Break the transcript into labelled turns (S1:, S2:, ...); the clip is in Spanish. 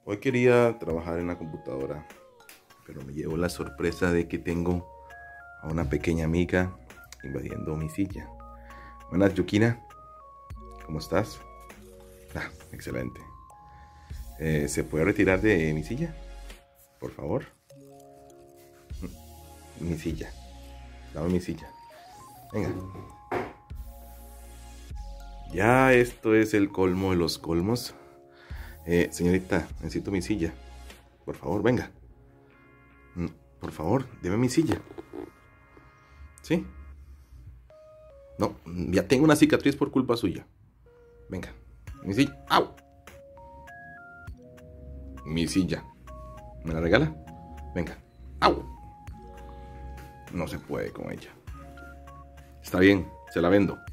S1: Hoy quería trabajar en la computadora, pero me llevo la sorpresa de que tengo a una pequeña amiga invadiendo mi silla. Buenas, Yukina. ¿Cómo estás? Excelente. ¿Se puede retirar de mi silla? Por favor. Mi silla. Dame mi silla. Venga. Ya esto es el colmo de los colmos. Señorita, necesito mi silla. Por favor, venga. Por favor, deme mi silla. ¿Sí? No, ya tengo una cicatriz por culpa suya. Venga. Mi silla. ¡Au! Mi silla. ¿Me la regala? Venga. ¡Au! No se puede con ella. Está bien, se la vendo.